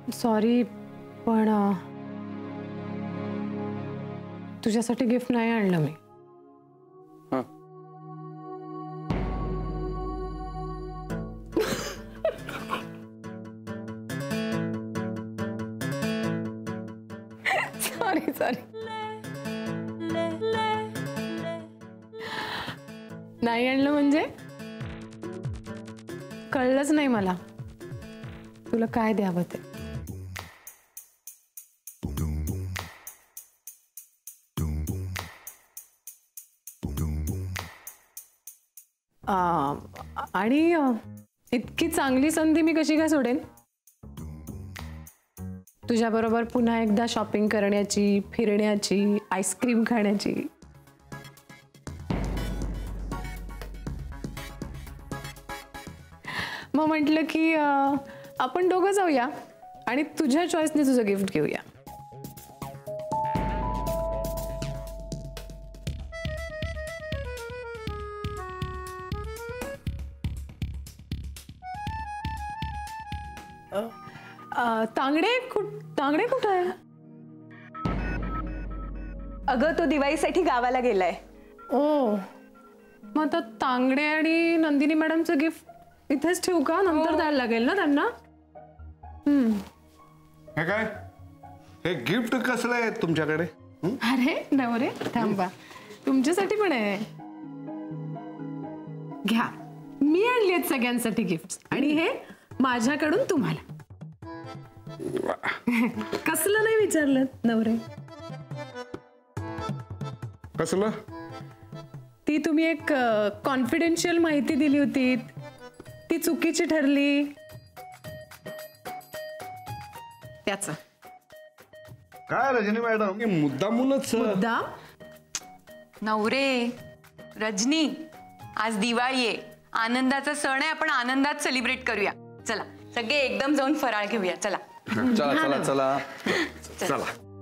Sorry, पण तुझ्यासाठी gift नाही आणलं मी. सॉरी सॉरी, नाही आणलं म्हणजे कळलंच नाही मला तुला काय द्यावं ते. आणि इतकी चांगली संधी मी कशी काय सोडेन. तुझ्याबरोबर पुन्हा एकदा शॉपिंग करण्याची, फिरण्याची, आईस्क्रीम खाण्याची. मग म्हटलं की आपण दोघं जाऊया आणि तुझ्या चॉईसने तुझं गिफ्ट घेऊया. तांगडे कुठं आहे? अगं तो दिवाळीसाठी गावाला गेलाय. ओ, मग आता तांगडे आणि नंदिनी मॅडमचं गिफ्ट इथेच ठेवू का? नंतर द्यायला लागेल ना त्यांना. हे काय, हे गिफ्ट कसलं आहे तुमच्याकडे? अरे नवरे थांबा, तुमच्यासाठी पण आहे. घ्या, मी आणली आहेत सगळ्यांसाठी गिफ्ट आणि हे माझ्याकडून तुम्हाला. कसलं नाही विचारलं नवरे? कसलं? ती तुम्ही एक कॉन्फिडेन्शियल माहिती दिली होती, ती चुकीची ठरली त्याच. काय रजनी मॅडम, की मुद्दामूनच? मुद्दाम नवरे, रजनी, आज दिवाळी आहे, आनंदाचा सण आहे, आपण आनंदात सेलिब्रेट करूया. चला सगळे एकदम जाऊन फराळ घेऊया. चला चला चला चला चला.